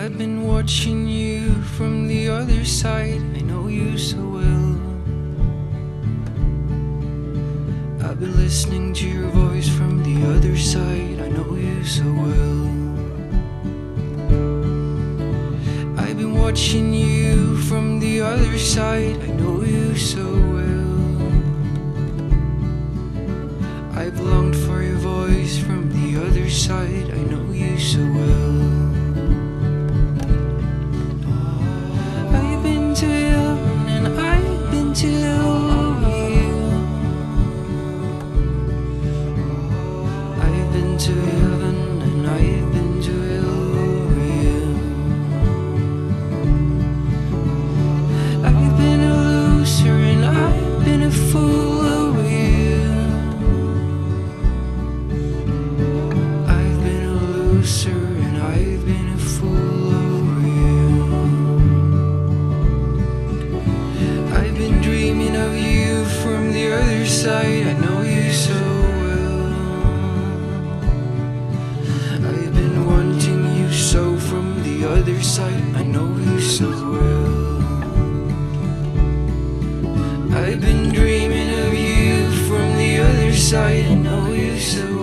I've been watching you from the other side, I know you so well. I've been listening to your voice from the other side, I know you so well. I've been watching you from the other side, I know you so well. I've longed for your voice from the other side, I know you so well. I've been to heaven and I've been to hell with you. I've been to heaven and I've been to hell with you. I've been a loser and I've been a fool with you. I've been a loser and I've been a fool over you. I've been dreaming of you from the other side, I know you so well. I've been wanting you so from the other side, I know you so well. I've been dreaming of you from the other side, I know you so well.